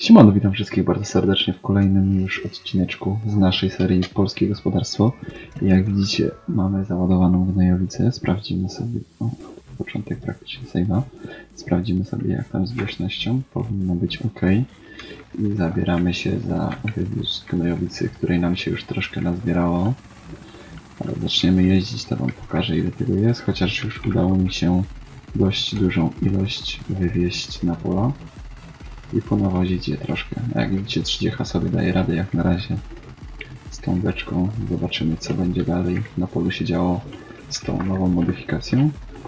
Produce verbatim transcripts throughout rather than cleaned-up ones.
Siemano, witam wszystkich bardzo serdecznie w kolejnym już odcineczku z naszej serii Polskie Gospodarstwo. Jak widzicie, mamy załadowaną gnojowicę. Sprawdzimy sobie, o, początek praktycznie save'a. Sprawdzimy sobie, jak tam z głośnością. Powinno być ok. I zabieramy się za wywóz gnojowicy, której nam się już troszkę nazbierało. Ale zaczniemy jeździć, to wam pokażę, ile tego jest, chociaż już udało mi się dość dużą ilość wywieźć na pola i ponawozić je troszkę. Jak widzicie, trzydzieści sobie daje radę jak na razie z tą beczką. Zobaczymy, co będzie dalej na polu się działo z tą nową modyfikacją.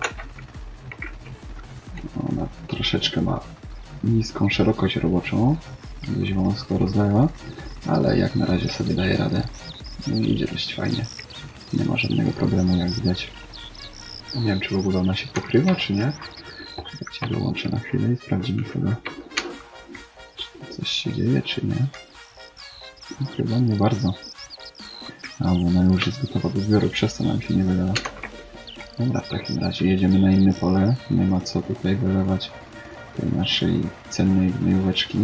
Ona troszeczkę ma niską szerokość roboczą, dość wąsko rozlewa, ale jak na razie sobie daje radę. No i idzie dość fajnie. Nie ma żadnego problemu, jak widać. Nie wiem, czy w ogóle ona się pokrywa, czy nie. Tak się wyłączę na chwilę i sprawdzimy sobie, czy coś się dzieje, czy nie. No, chyba nie bardzo. Albo ona już jest gotowa do zbioru, przez to nam się nie wylewa. Dobra, w takim razie jedziemy na inne pole. Nie ma co tutaj wylewać tej naszej cennej gnojóweczki.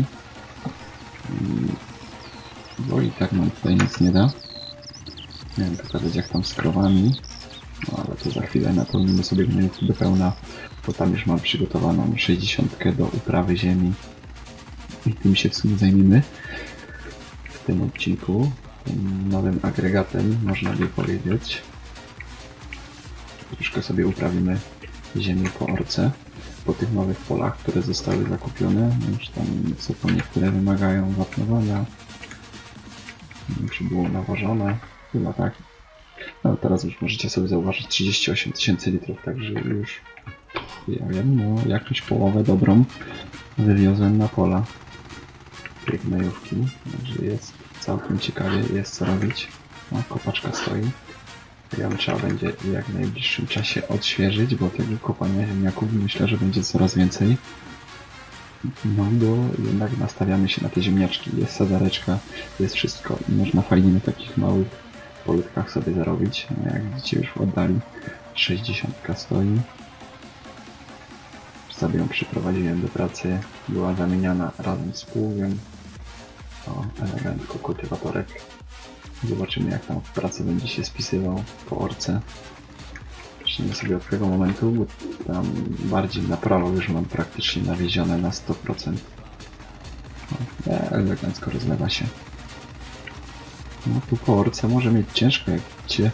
Bo i tak nam tutaj nic nie da. Nie wiem pokazać, jak tam z krowami. No ale to za chwilę napełnimy sobie gnojówki do pełna, bo tam już mam przygotowaną sześćdziesiątkę do uprawy ziemi. I tym się w sumie zajmiemy w tym odcinku. Tym nowym agregatem, można by powiedzieć. Troszkę sobie uprawimy ziemię po orce, po tych nowych polach, które zostały zakupione. Już tam co po niektóre wymagają wapnowania. Nie wiem, czy było nawożone. Chyba tak. No teraz już możecie sobie zauważyć trzydzieści osiem tysięcy litrów, także już ja wiem, no jakąś połowę dobrą wywiozłem na pola tej gnojówki, także jest całkiem ciekawie, jest co robić. No, kopaczka stoi. Ją trzeba będzie jak w najbliższym czasie odświeżyć, bo tego kopania ziemniaków myślę, że będzie coraz więcej. No bo jednak nastawiamy się na te ziemniaczki, jest sadareczka, jest wszystko i można fajnie na takich małych poletkach sobie zarobić. Jak widzicie, już w oddali sześćdziesiątka stoi. Sobie ją przyprowadziłem do pracy, była zamieniana razem z pługiem. O, elegancko kultywatorek. Zobaczymy, jak tam w pracy będzie się spisywał po orce. Zacznijmy sobie od tego momentu, bo tam bardziej na prawo już mam praktycznie nawiezione na sto procent. O, elegancko rozlewa się. No tu po orce może mieć ciężko, jak widzicie.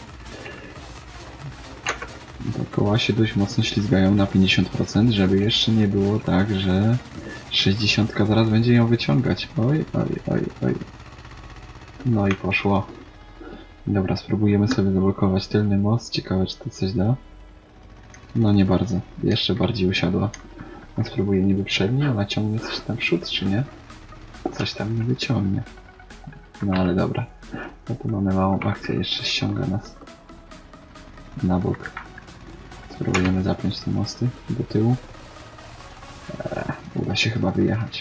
Koła się dość mocno ślizgają na pięćdziesiąt procent, żeby jeszcze nie było tak, że sześćdziesiątka zaraz będzie ją wyciągać. Oj, oj, oj, oj. No i poszło. Dobra, spróbujemy sobie zablokować tylny most. Ciekawe, czy to coś da. No nie bardzo. Jeszcze bardziej usiadła. No, spróbuję niby przedni, ona ciągnie coś tam w przód, czy nie? Coś tam nie wyciągnie. No ale dobra. No to mamy małą akcję, jeszcze ściąga nas na bok. Spróbujemy zapiąć te mosty do tyłu. Eee, uda się chyba wyjechać.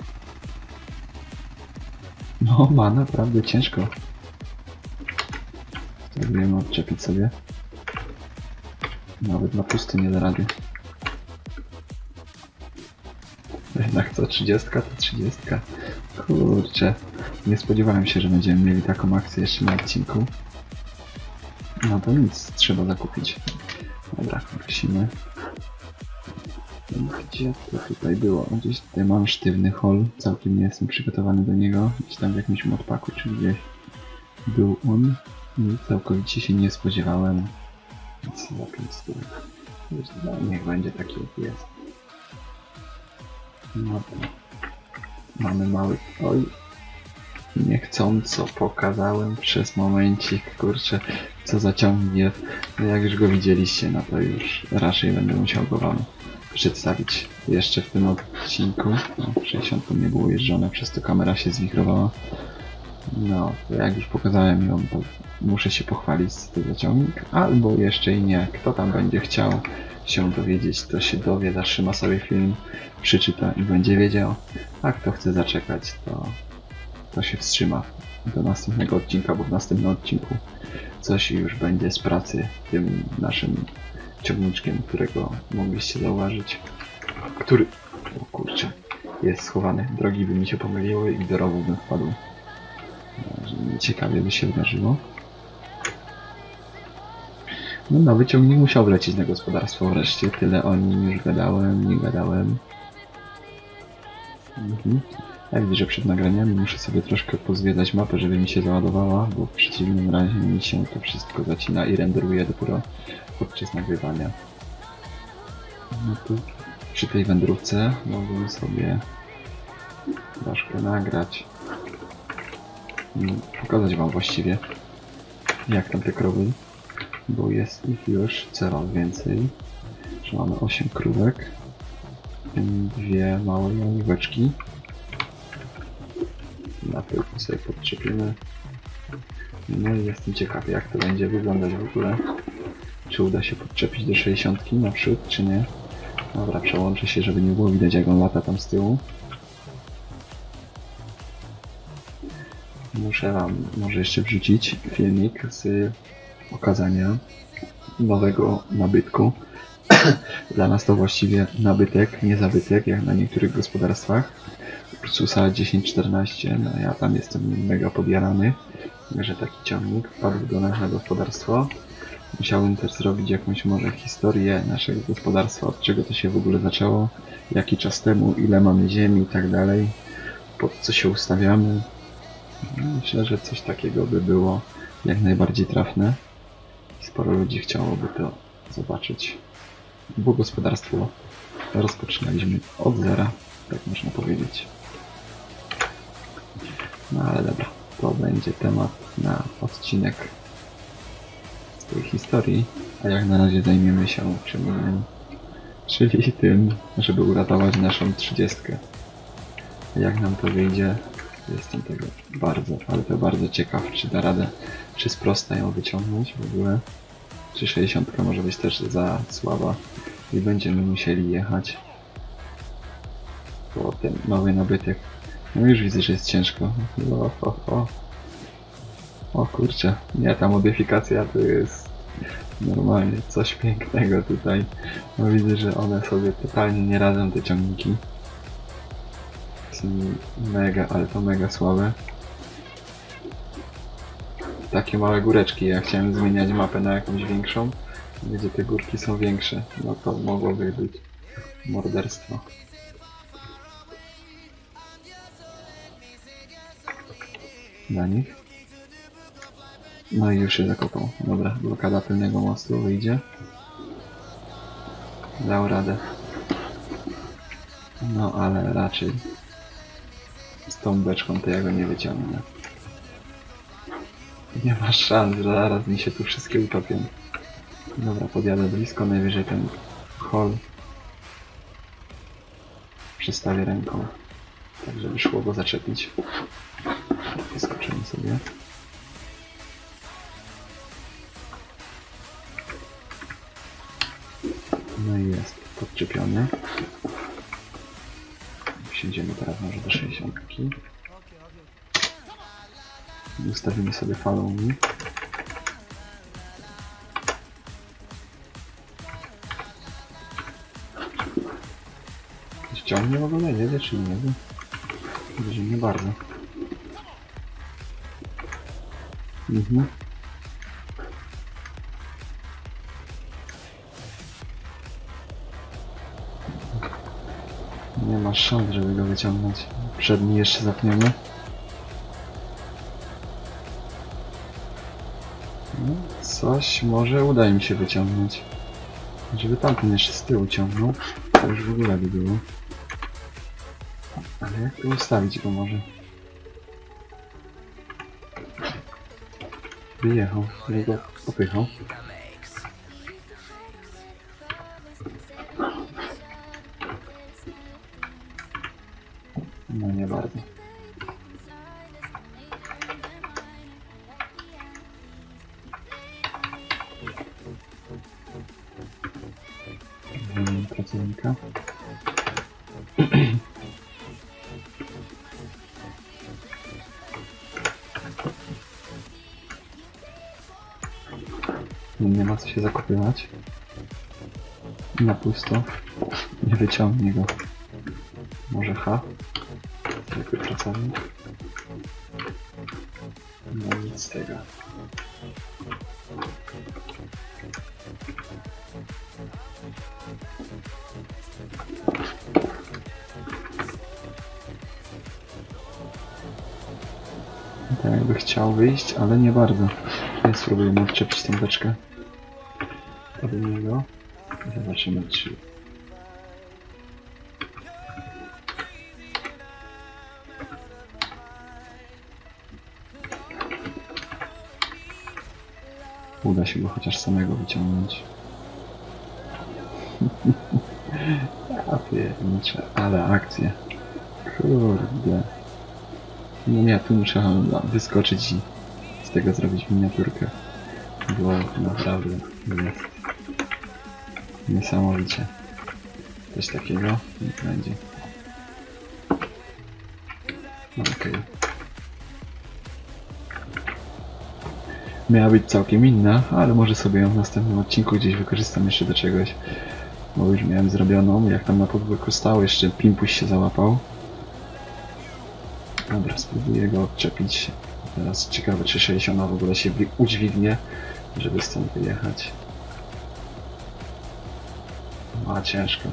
No ma naprawdę ciężko. Spróbujemy odczepić sobie. Nawet na pusty nie da rady. Jednak co trzydziestka to trzydziestka. Kurczę. Nie spodziewałem się, że będziemy mieli taką akcję jeszcze na odcinku. No to nic, trzeba zakupić. Dobra, prosimy. Gdzie to tutaj było? Gdzieś tutaj mam sztywny hol. Całkiem nie jestem przygotowany do niego. Gdzieś tam w jakimś modpaku, czy gdzieś był on. I całkowicie się nie spodziewałem. Więc zapiąć z tyłu. Niech będzie taki, jak jest. No to mamy mały... Oj! Niechcąco pokazałem przez momencik, kurczę, co zaciągnie. No jak już go widzieliście, no to już raczej będę musiał go wam przedstawić jeszcze w tym odcinku. No, sześćdziesiąt nie było jeżdżone, przez to kamera się zwichrowała. No, to jak już pokazałem ją, to muszę się pochwalić z tego zaciągnik, albo jeszcze i nie. Kto tam będzie chciał się dowiedzieć, to się dowie, zatrzyma sobie film, przeczyta i będzie wiedział. A kto chce zaczekać, to to się wstrzyma do następnego odcinka, bo w następnym odcinku coś już będzie z pracy tym naszym ciągniczkiem, którego mogliście zauważyć. Który... O kurczę. jest schowany. Drogi by mi się pomyliły i do rowu bym wpadł. Ciekawie by się wydarzyło. No nowy ciągnik musiał wlecieć na gospodarstwo wreszcie. Tyle o nim już gadałem, nie gadałem. Mhm. Ja widzę, że przed nagraniami muszę sobie troszkę pozwiedzać mapę, żeby mi się załadowała, bo w przeciwnym razie mi się to wszystko zacina i renderuje dopiero podczas nagrywania. No tu przy tej wędrówce mogłem sobie troszkę nagrać. No, pokazać wam właściwie, jak tam te krowy, bo jest ich już coraz więcej. Że mamy osiem krówek, dwie małe jajóweczki. Na tyłku sobie podczepimy. No i jestem ciekawy, jak to będzie wyglądać w ogóle. Czy uda się podczepić do sześćdziesiątki naprzód, czy nie. Dobra, przełączę się, żeby nie było widać, jak on lata tam z tyłu. Muszę wam może jeszcze wrzucić filmik z pokazania nowego nabytku. Dla nas to właściwie nabytek, nie zabytek, jak na niektórych gospodarstwach. Ursusa dziesięć czternaście, no ja tam jestem mega podjarany, że taki ciągnik wpadł do nas na gospodarstwo. Musiałem też zrobić jakąś może historię naszego gospodarstwa, od czego to się w ogóle zaczęło, jaki czas temu, ile mamy ziemi i tak dalej, pod co się ustawiamy. Myślę, że coś takiego by było jak najbardziej trafne. Sporo ludzi chciałoby to zobaczyć, bo gospodarstwo rozpoczynaliśmy od zera, tak można powiedzieć. No ale dobra, to będzie temat na odcinek z tej historii, a jak na razie zajmiemy się czym innym, czyli tym, żeby uratować naszą trzydziestkę. Jak nam to wyjdzie, jestem tego bardzo, ale to bardzo ciekaw, czy da radę, czy sprosta ją wyciągnąć w ogóle, czy sześćdziesiątka może być też za słaba i będziemy musieli jechać po ten nowy nabytek. No już widzę, że jest ciężko. O, o, o. O kurczę, nie, ta modyfikacja to jest normalnie coś pięknego tutaj. No widzę, że one sobie totalnie nie radzą, te ciągniki. Są mega, ale to mega słabe. Takie małe góreczki, ja chciałem zmieniać mapę na jakąś większą, gdzie te górki są większe. No to mogłoby być morderstwo. Dla nich. No i już się zakopał. Dobra, blokada tylnego mostu wyjdzie. Dał radę. No ale raczej z tą beczką to ja go nie wyciągnę. Nie ma szans, że zaraz mi się tu wszystkie utopią. Dobra, podjadę blisko, najwyżej ten hol przestawię ręką, tak żeby szło go zaczepić. Wyskoczymy sobie. No i jest podczepiony. Siędziemy teraz może do sześćdziesiątki. Ustawimy sobie faloni. Ściągnie w ogóle? Jedzie czy nie jedzie? Jedzie nie bardzo. Mhm. Nie ma szans, żeby go wyciągnąć. Przedni jeszcze zapniemy. No, coś może uda mi się wyciągnąć. Żeby tamten jeszcze z tyłu ciągnął, to już w ogóle by było. Ale jak tu ustawić go może? Wyjechał, ja go popychał. No nie bardzo. Zwolnij pracownika. Nie ma co się zakopywać. Na pusto. Nie wyciągnie go. Może H? Zwykły pracownik? No nic z tego. Tak jakby chciał wyjść, ale nie bardzo. Więc spróbujemy odczepić tę beczkę od niego. Zobaczymy, czy... uda się go chociaż samego wyciągnąć. Ja pierniczę, ale akcje. Kurde. No nie, tu muszę wyskoczyć i z tego zrobić miniaturkę. Bo naprawdę jest niesamowicie. Coś takiego nie będzie. No okej. Okay. Miała być całkiem inna, ale może sobie ją w następnym odcinku gdzieś wykorzystam jeszcze do czegoś. Bo już miałem zrobioną, jak tam na podwórku stał, jeszcze Pimpuś się załapał. Dobra, spróbuję go odczepić. Teraz ciekawe, czy sześćdziesiąt w ogóle się udźwignie, żeby stąd wyjechać. A ciężko.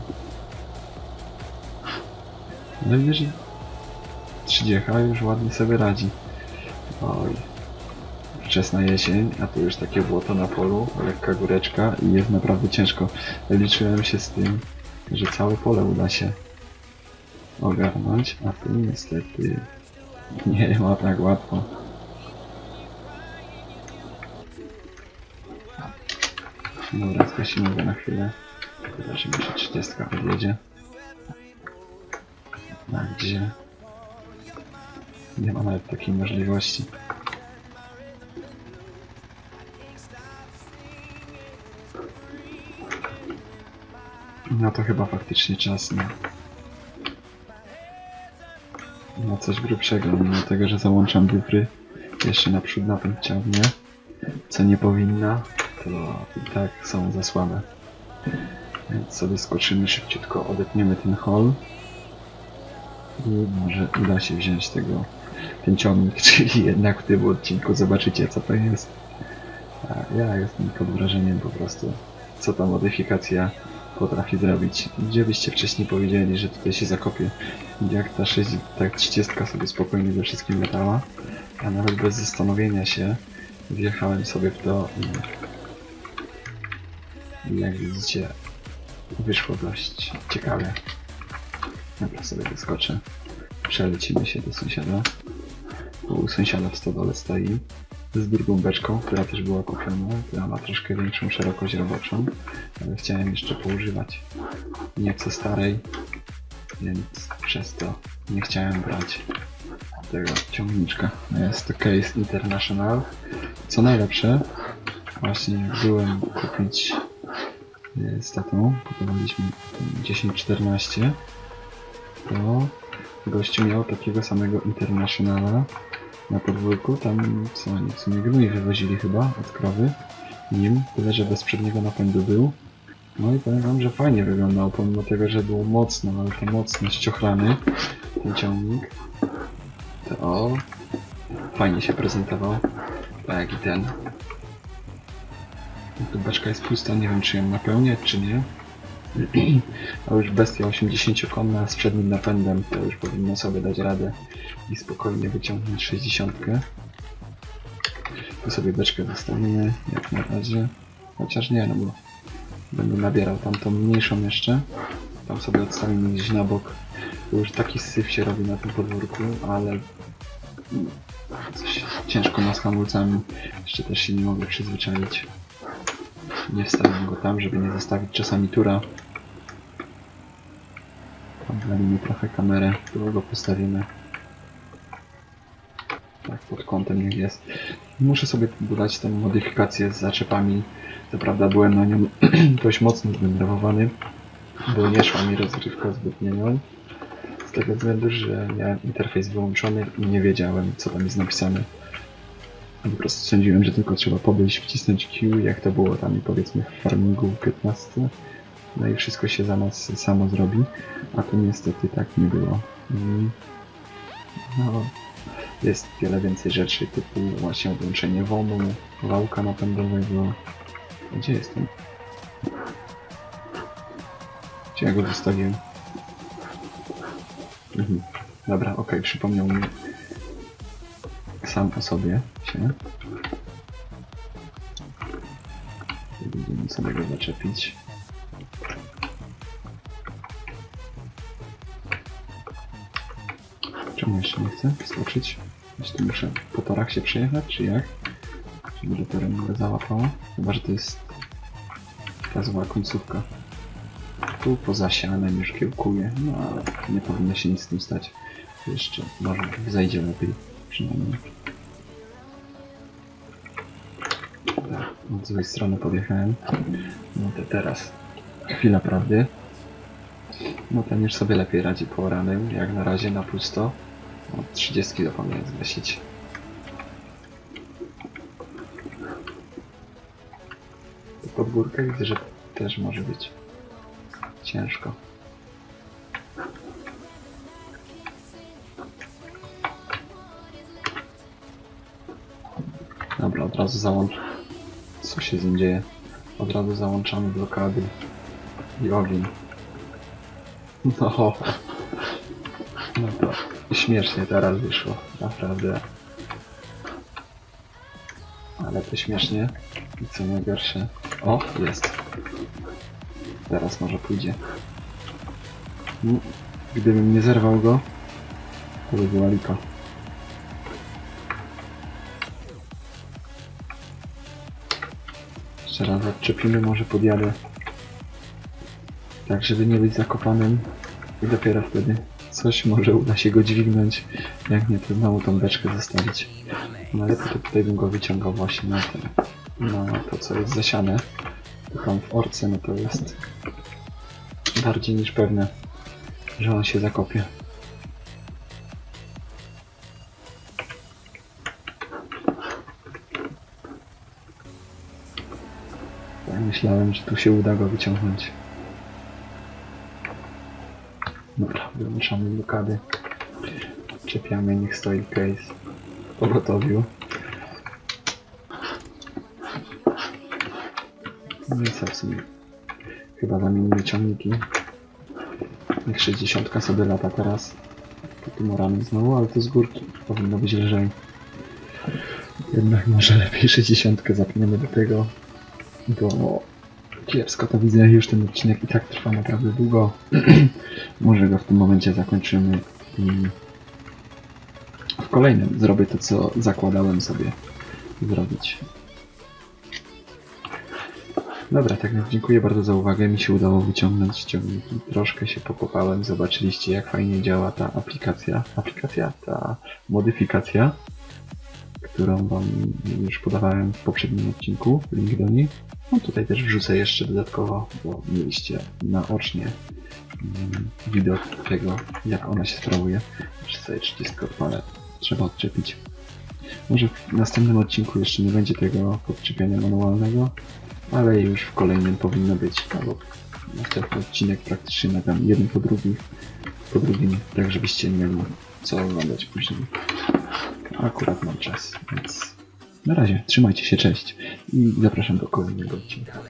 No widzę, że trzydzieści już ładnie sobie radzi. Oj. Wczesna jesień, a tu już takie błoto na polu, lekka góreczka i jest naprawdę ciężko. Liczyłem się z tym, że całe pole uda się ogarnąć, a tu niestety nie ma tak łatwo. Dobra, zgasimy go na chwilę. Zobaczymy, czy trzydziestka podjedzie. A gdzie? Nie ma nawet takiej możliwości. No to chyba faktycznie czas na, na coś grubszego, mimo tego, że załączam dyfry jeszcze naprzód na tym ciągnie, co nie powinna, to i tak są za słabe. Więc sobie skoczymy szybciutko, odetniemy ten hol i może uda się wziąć tego, ten ciągnik, czyli jednak w tym odcinku zobaczycie, co to jest. A ja jestem pod wrażeniem po prostu, co ta modyfikacja potrafi zrobić. Gdzie byście wcześniej powiedzieli, że tutaj się zakopie, jak ta sześćdziesiąt, tak trzydziestka sobie spokojnie ze wszystkim latała, a nawet bez zastanowienia się wjechałem sobie w to i jak widzicie wyszło dość ciekawie. Dobra, sobie wyskoczę, przelecimy się do sąsiada. U sąsiada w stodole stoi z drugą beczką, która też była kupiona, która ma troszkę większą szerokość roboczą, ale chciałem jeszcze poużywać nieco starej, więc przez to nie chciałem brać tego ciągniczka. Jest to Case International. Co najlepsze, właśnie byłem kupić z tatą, kupowaliśmy dziesięć czternaście, to gościu miał takiego samego Internationala na podwórku, tam co oni w sumie gnój wywozili chyba od krowy nim, tyle że bez przedniego napędu był. No i powiem wam, że fajnie wyglądał, pomimo tego, że był mocno, ale to mocno ściochrany ten ciągnik, to fajnie się prezentował, tak jak i ten. Tu beczka jest pusta, nie wiem czy ją napełniać czy nie. A już bestia osiemdziesięciokonna z przednim napędem to już powinno sobie dać radę i spokojnie wyciągnąć sześćdziesiątkę. Tu sobie beczkę zostawimy jak na razie, chociaż nie, no bo będę nabierał tamtą mniejszą jeszcze. Tam sobie odstawimy gdzieś na bok. To już taki syf się robi na tym podwórku, ale coś ciężko ma z hamulcami. Jeszcze też się nie mogę przyzwyczaić. Nie wstawiam go tam, żeby nie zostawić czasami tura. Oddalimy trochę kamerę, tu go postawimy. Tak, pod kątem niech jest. Muszę sobie dodać tę modyfikację z zaczepami. Co prawda byłem na nią dość mocno zdenerwowany, bo nie szła mi rozgrywka zbytnio nią. Z tego względu, że miałem interfejs wyłączony i nie wiedziałem, co tam jest napisane. Po prostu sądziłem, że tylko trzeba podejść, wcisnąć Q, jak to było tam powiedzmy w Farmingu piętnaście. no i wszystko się za nas samo zrobi, a to niestety tak nie było. Mm. No, jest wiele więcej rzeczy, typu właśnie odłączenie W O M-u, wałka napędowego. Gdzie jestem? Gdzie ja go zostawiłem? Mhm. Dobra, okej, okay, przypomniał mi sam o sobie się. Będziemy sobie go zaczepić. Czemu jeszcze nie chcę skoczyć? Jeszcze muszę po torach się przejechać, czy jak? Żeby to nie załapało? Chyba, że to jest ta zła końcówka. Tu poza sianem już kiełkuje, no ale nie powinno się nic z tym stać. Jeszcze może zajdzie lepiej, przynajmniej. Tak, od złej strony podjechałem. No to teraz chwila prawdy. No ten już sobie lepiej radzi po ranem, jak na razie na pusto. No, trzydzieści zapomniałem zgasić. Pod górkę widzę, że też może być ciężko. Dobra, od razu załącz... Co się z nim dzieje? Od razu załączamy blokady i ogień. No, no to śmiesznie teraz wyszło, naprawdę. Ale to śmiesznie. I co najgorsze... O, jest. Teraz może pójdzie. Gdybym nie zerwał go, to by była lipa. Jeszcze raz odczepimy, może podjadę. Tak, żeby nie być zakopanym. I dopiero wtedy coś może uda się go dźwignąć. Jak nie, to znowu tą beczkę zostawić. No ale to tutaj bym go wyciągał właśnie na ten, na to, co jest zasiane. To tam w orce, no to jest bardziej niż pewne, że on się zakopie. Tak, myślałem, że tu się uda go wyciągnąć. Dobra, wyłączamy blokady. Czepiamy, niech stoi case w pogotowiu. No i co w sumie? Chyba zamienimy ciągniki. Niech sześćdziesiątka sobie lata teraz. Po tym ranem znowu, ale to z górki powinno być lżej. Jednak może lepiej sześćdziesiątkę zapniemy do tego. Bo kiepsko to widzę, już ten odcinek i tak trwa naprawdę długo. Może go w tym momencie zakończymy. W kolejnym zrobię to, co zakładałem sobie zrobić. Dobra, tak więc dziękuję bardzo za uwagę. Mi się udało wyciągnąć ciągniki. Troszkę się pokopałem. Zobaczyliście, jak fajnie działa ta aplikacja. Aplikacja, ta modyfikacja, którą wam już podawałem w poprzednim odcinku. Link do niej. No tutaj też wrzucę jeszcze dodatkowo, bo mieliście naocznie um, widok tego, jak ona się sprawuje. Jeszcze sobie trzydzieści odpalę. Trzeba odczepić. Może w następnym odcinku jeszcze nie będzie tego podczepiania manualnego, ale już w kolejnym powinno być, albo następny odcinek praktycznie nagram jeden po drugim, po drugim, tak żebyście mieli co oglądać później. Akurat mam czas, więc na razie, trzymajcie się, cześć i zapraszam do kolejnego odcinka.